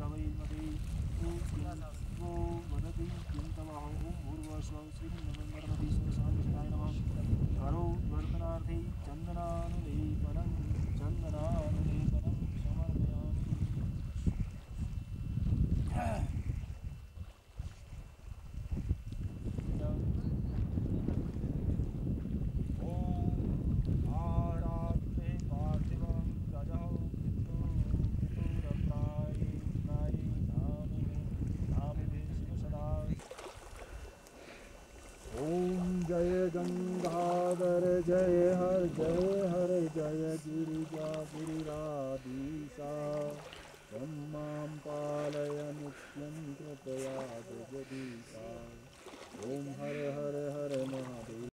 ब्रवैमते वो वदति किं तवः ॐ भूर्भुवस्सुः श्रीमन्नमोर्भगवतीश्वरसान्निधाय नमः। करो वर्तनार्थे चन्दनानुलेपनं समर्पयामि। जय गंगाधर जय हर जय गिरिजा गिरिराधीशा त्वं मां पालय नित्यं कृपया जगदीशा। ओम हर हर हर महादेव।